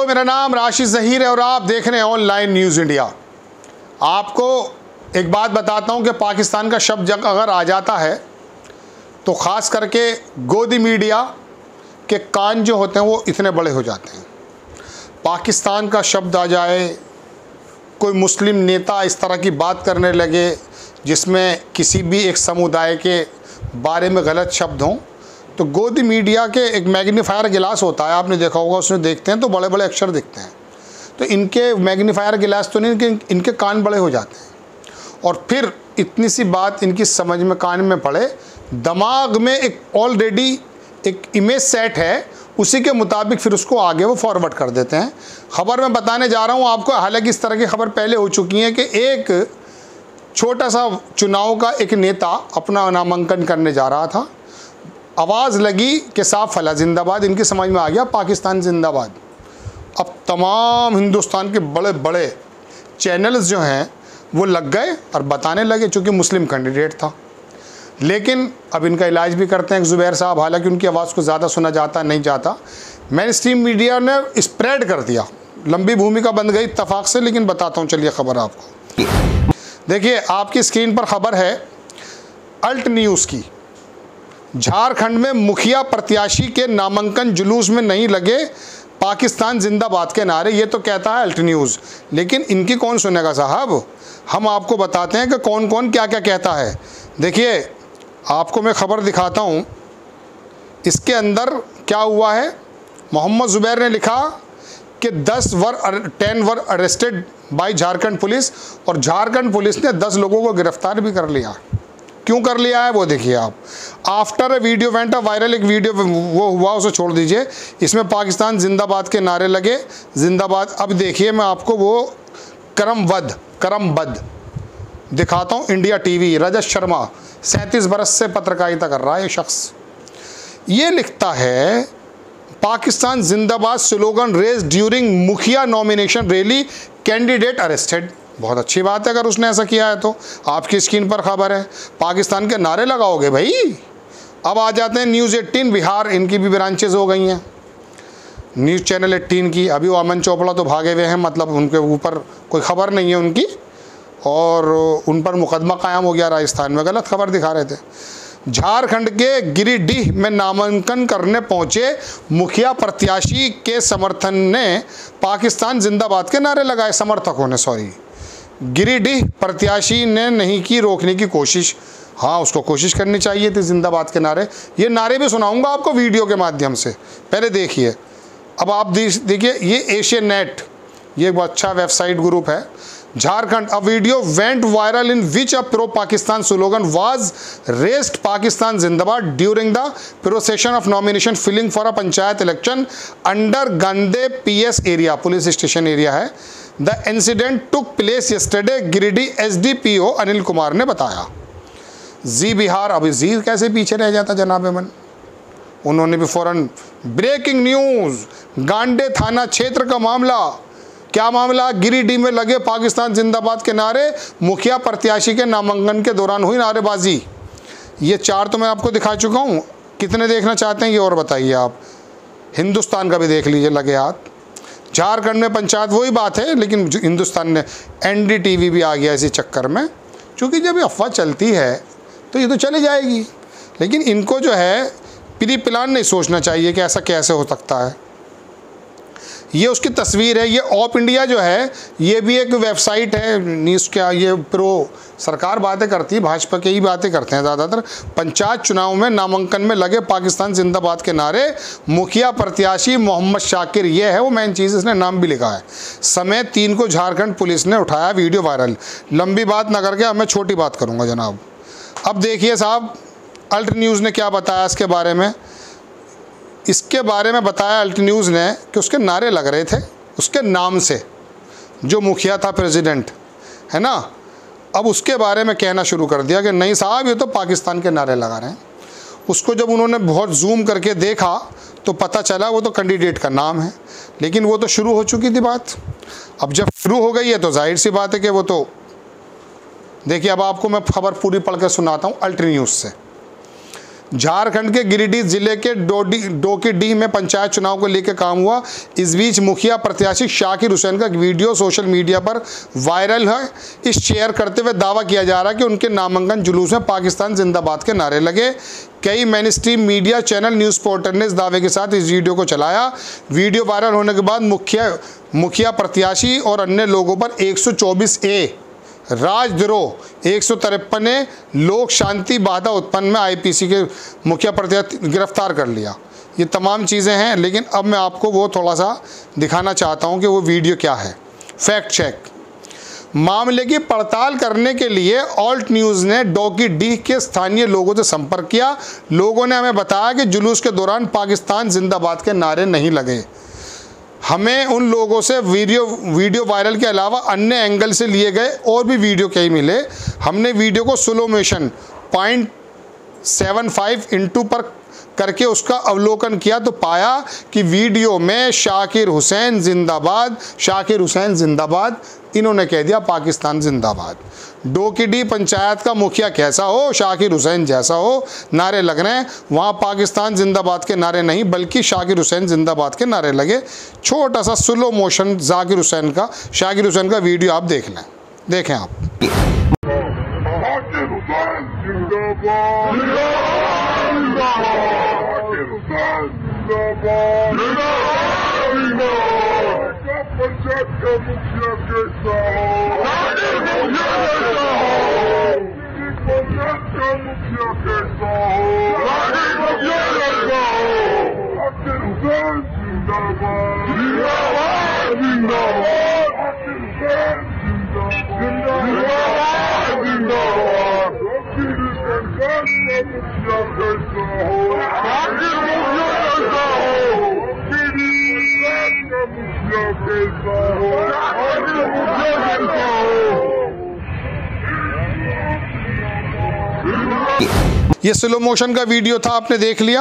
मेरा नाम राशिद ज़हीर है और आप देख रहे हैं ऑनलाइन न्यूज़ इंडिया। आपको एक बात बताता हूं कि पाकिस्तान का शब्द जब अगर आ जाता है तो ख़ास करके गोदी मीडिया के कान जो होते हैं वो इतने बड़े हो जाते हैं। पाकिस्तान का शब्द आ जाए, कोई मुस्लिम नेता इस तरह की बात करने लगे जिसमें किसी भी एक समुदाय के बारे में गलत शब्द हों, तो गोदी मीडिया के एक मैग्नीफायर गिलास होता है, आपने देखा होगा, उसमें देखते हैं तो बड़े बड़े अक्षर दिखते हैं। तो इनके मैग्नीफायर गिलास तो नहीं, इनके कान बड़े हो जाते हैं और फिर इतनी सी बात इनकी समझ में कान में पड़े, दिमाग में एक ऑलरेडी एक इमेज सेट है, उसी के मुताबिक फिर उसको आगे वो फॉरवर्ड कर देते हैं। ख़बर मैं बताने जा रहा हूँ आपको, हालांकि इस तरह की खबर पहले हो चुकी है कि एक छोटा सा चुनाव का एक नेता अपना नामांकन करने जा रहा था, आवाज़ लगी कि साफ फला जिंदाबाद, इनकी समझ में आ गया पाकिस्तान जिंदाबाद। अब तमाम हिंदुस्तान के बड़े बड़े चैनल्स जो हैं वो लग गए और बताने लगे, चूँकि मुस्लिम कैंडिडेट था। लेकिन अब इनका इलाज भी करते हैं ज़ुबैर साहब, हालांकि उनकी आवाज़ को ज़्यादा सुना जाता नहीं जाता। मेन स्ट्रीम मीडिया ने स्प्रेड कर दिया, लंबी भूमिका बन गई इत्तफाक से, लेकिन बताता हूँ चलिए खबर आपको। देखिए आपकी स्क्रीन पर खबर है अल्ट न्यूज़ की। झारखंड में मुखिया प्रत्याशी के नामांकन जुलूस में नहीं लगे पाकिस्तान जिंदाबाद के नारे, ये तो कहता है अल्ट न्यूज़, लेकिन इनकी कौन सुनेगा साहब। हम आपको बताते हैं कि कौन कौन क्या क्या कहता है। देखिए आपको मैं खबर दिखाता हूँ, इसके अंदर क्या हुआ है। मोहम्मद ज़ुबैर ने लिखा कि 10 were arrested by Jharkhand police, और झारखंड पुलिस ने 10 लोगों को गिरफ्तार भी कर लिया। क्यों कर लिया है वो देखिए आप। After a video went viral, एक वीडियो वो हुआ, उसे छोड़ दीजिए, इसमें पाकिस्तान जिंदाबाद के नारे लगे, जिंदाबाद। अब देखिए मैं आपको वो करमबद्ध दिखाता हूँ। इंडिया टीवी, रजत शर्मा 37 बरस से पत्रकारिता कर रहा है ये शख्स। ये लिखता है पाकिस्तान जिंदाबाद slogan raise during mukhiya nomination rally, candidate arrested. बहुत अच्छी बात है अगर उसने ऐसा किया है तो। आपकी स्क्रीन पर खबर है, पाकिस्तान के नारे लगाओगे भाई। अब आ जाते हैं न्यूज़ 18 बिहार, इनकी भी ब्रांचेज हो गई हैं न्यूज़ चैनल 18 की। अभी वो अमन चोपड़ा तो भागे हुए हैं, मतलब उनके ऊपर कोई खबर नहीं है उनकी, और उन पर मुकदमा कायम हो गया राजस्थान में, गलत खबर दिखा रहे थे। झारखंड के गिरिडीह में नामांकन करने पहुंचे मुखिया प्रत्याशी के समर्थन ने पाकिस्तान जिंदाबाद के नारे लगाए, समर्थकों ने, सॉरी, गिरिडीह प्रत्याशी ने नहीं की रोकने की कोशिश। हाँ, उसको कोशिश करनी चाहिए थी जिंदाबाद के नारे। ये नारे भी सुनाऊंगा आपको वीडियो के माध्यम से, पहले देखिए। अब आप देखिए, ये एशियन नेट, ये एक बहुत अच्छा वेबसाइट ग्रुप है। Jharkhand, a video went viral in which a pro Pakistan slogan was raised Pakistan zindabad during the procession of nomination filing for a panchayat election under Gande PS area, police station area है। The incident took place yesterday, Giridih SDPO Anil Kumar ने बताया। जी बिहार, अभी जी कैसे पीछे रह जाता जनाब अमन, उन्होंने भी फौरन ब्रेकिंग न्यूज़, गांडे थाना क्षेत्र का मामला। क्या मामला? गिरिडीह में लगे पाकिस्तान जिंदाबाद के नारे, मुखिया प्रत्याशी के नामांकन के दौरान हुई नारेबाजी। ये 4 तो मैं आपको दिखा चुका हूँ, कितने देखना चाहते हैं ये और बताइए आप। हिंदुस्तान का भी देख लीजिए लगे हाथ। झारखंड में पंचायत, वही बात है, लेकिन हिंदुस्तान ने एनडीटीवी भी आ गया इसी चक्कर में, क्योंकि जब ये अफवाह चलती है तो ये तो चली जाएगी, लेकिन इनको जो है प्री प्लान नहीं सोचना चाहिए कि ऐसा कैसे हो सकता है। ये उसकी तस्वीर है। ये ऑप इंडिया जो है ये भी एक वेबसाइट है न्यूज़, क्या ये प्रो सरकार बातें करती है, भाजपा की ही बातें करते हैं ज़्यादातर। पंचायत चुनाव में नामांकन में लगे पाकिस्तान जिंदाबाद के नारे, मुखिया प्रत्याशी मोहम्मद शाकिर, ये है वो मेन चीज़, इसने नाम भी लिखा है, समेत 3 को झारखंड पुलिस ने उठाया, वीडियो वायरल। लंबी बात ना करके अब मैं छोटी बात करूँगा जनाब। अब देखिए साहब, अल्ट न्यूज़ ने क्या बताया इसके बारे में। इसके बारे में बताया अल्ट न्यूज़ ने कि उसके नारे लग रहे थे उसके नाम से, जो मुखिया था, प्रेसिडेंट है ना। अब उसके बारे में कहना शुरू कर दिया कि नहीं साहब ये तो पाकिस्तान के नारे लगा रहे हैं। उसको जब उन्होंने बहुत जूम करके देखा तो पता चला वो तो कैंडिडेट का नाम है, लेकिन वो तो शुरू हो चुकी थी बात। अब जब शुरू हो गई है तो जाहिर सी बात है कि वो तो, देखिए अब आपको मैं खबर पूरी पढ़ कर सुनाता हूँ अल्ट न्यूज़ से। झारखंड के गिरिडीह जिले के डोकीडीह में पंचायत चुनाव को लेकर काम हुआ। इस बीच मुखिया प्रत्याशी शाकिर हुसैन का वीडियो सोशल मीडिया पर वायरल है। इस शेयर करते हुए दावा किया जा रहा है कि उनके नामांकन जुलूस में पाकिस्तान जिंदाबाद के नारे लगे। कई mainstream media channel, news portal ने इस दावे के साथ इस वीडियो को चलाया। वीडियो वायरल होने के बाद मुखिया प्रत्याशी और अन्य लोगों पर 124A राजद्रोह, 153 लोक शांति बाधा उत्पन्न में IPC के मुखिया प्रत्याशी गिरफ्तार कर लिया। ये तमाम चीज़ें हैं, लेकिन अब मैं आपको वो थोड़ा सा दिखाना चाहता हूँ कि वो वीडियो क्या है। Fact check. मामले की पड़ताल करने के लिए ऑल्ट न्यूज़ ने डोकीडीह के स्थानीय लोगों से संपर्क किया। लोगों ने हमें बताया कि जुलूस के दौरान पाकिस्तान जिंदाबाद के नारे नहीं लगे। हमें उन लोगों से वीडियो वायरल के अलावा अन्य एंगल से लिए गए और भी वीडियो कई मिले। हमने वीडियो को स्लो मोशन 0.75x पर करके उसका अवलोकन किया तो पाया कि वीडियो में शाकिर हुसैन जिंदाबाद इन्होंने कह दिया पाकिस्तान जिंदाबाद। डोकीडीह पंचायत का मुखिया कैसा हो, शाकिर हुसैन जैसा हो, नारे लग रहे हैं। वहाँ पाकिस्तान जिंदाबाद के नारे नहीं बल्कि शाकिर हुसैन जिंदाबाद के नारे लगे। छोटा सा स्लो मोशन शाकिर हुसैन का वीडियो आप देख लें, देखें आप। पंचायत का मुखिया कैसा हो, पंचायत का मुखिया कैसा हो, शाकिर हुसैन जिंदाबाद, जिंदाबाद, जिंदाबाद, शाकिर हुसैन जिंदाबाद, जिंदाबाद, डोकीडीह पंचायत का मुखिया कैसा हो, शाकिर मुखिया कैसा हो, मुखिया कैसा हो, मुखिया कैसा हो। ये स्लो मोशन का वीडियो था, आपने देख लिया।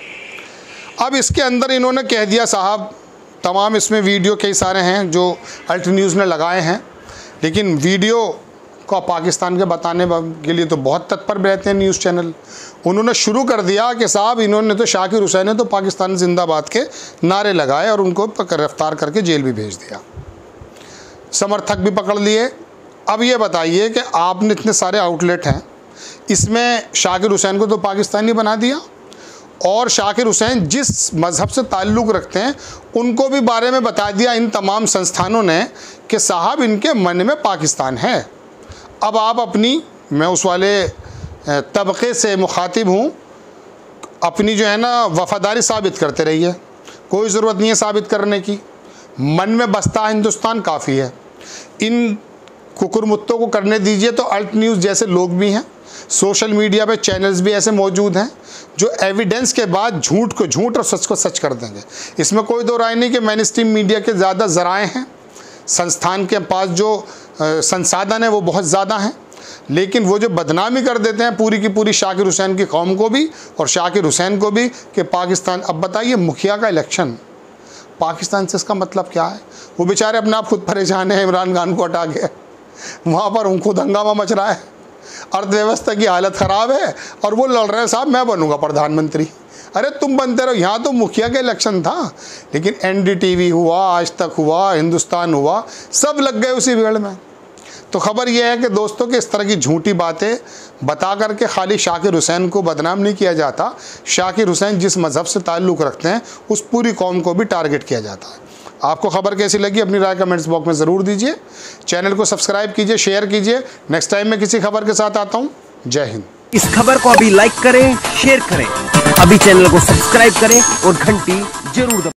अब इसके अंदर इन्होंने कह दिया साहब, तमाम इसमें वीडियो कई सारे हैं जो अल्ट न्यूज़ ने लगाए हैं, लेकिन वीडियो को पाकिस्तान के बताने के लिए तो बहुत तत्पर रहते हैं न्यूज़ चैनल। उन्होंने शुरू कर दिया कि साहब इन्होंने तो शाकिर हुसैन ने तो पाकिस्तान जिंदाबाद के नारे लगाए और उनको गिरफ्तार करके जेल भी भेज दिया, समर्थक भी पकड़ लिए। अब ये बताइए कि आपने इतने सारे आउटलेट हैं, इसमें शाकिर हुसैन को तो पाकिस्तानी बना दिया और शाकिर हुसैन जिस मज़हब से ताल्लुक़ रखते हैं उनको भी बारे में बता दिया इन तमाम संस्थानों ने कि साहब इनके मन में पाकिस्तान है। अब आप मैं उस वाले तबके से मुखातिब हूँ, अपनी जो है ना वफ़ादारी साबित करते रहिए, कोई ज़रूरत नहीं है साबित करने की। मन में बसता हिंदुस्तान काफ़ी है। इन कुकुरमुत्तों को करने दीजिए। तो अल्ट न्यूज़ जैसे लोग भी हैं, सोशल मीडिया पे चैनल्स भी ऐसे मौजूद हैं जो एविडेंस के बाद झूठ को झूठ और सच को सच कर देंगे। इसमें कोई दो राय नहीं कि मेन स्ट्रीम मीडिया के ज़्यादा ज़राए हैं, संस्थान के पास जो संसाधन है वो बहुत ज़्यादा हैं, लेकिन वो जो बदनामी कर देते हैं पूरी की पूरी शाकिर हुसैन की कौम को भी और शाकिर हुसैन को भी कि पाकिस्तान। अब बताइए, मुखिया का इलेक्शन पाकिस्तान से, इसका मतलब क्या है? वो बेचारे अपने आप खुद परेशान हैं, इमरान खान को हटा के वहाँ पर खुद हंगामा मच रहा है, अर्थव्यवस्था की हालत ख़राब है और वो लड़ रहे हैं साहब मैं बनूंगा प्रधानमंत्री। अरे तुम बनते रहो, यहाँ तो मुखिया का इलेक्शन था, लेकिन NDTV हुआ, आज तक हुआ, हिंदुस्तान हुआ, सब लग गए उसी भीड़ में। तो खबर यह है कि दोस्तों कि इस तरह की झूठी बातें बता करके खाली शाकिर हुसैन को बदनाम नहीं किया जाता। शाकिर हुसैन जिस मज़हब से ताल्लुक़ रखते हैं उस पूरी कौम को भी टारगेट किया जाता है। आपको खबर कैसी लगी अपनी राय कमेंट्स बॉक्स में ज़रूर दीजिए। चैनल को सब्सक्राइब कीजिए, शेयर कीजिए। नेक्स्ट टाइम मैं किसी खबर के साथ आता हूँ। जय हिंद। इस खबर को अभी लाइक करें, शेयर करें, अभी चैनल को सब्सक्राइब करें और घंटी जरूर दबाएं।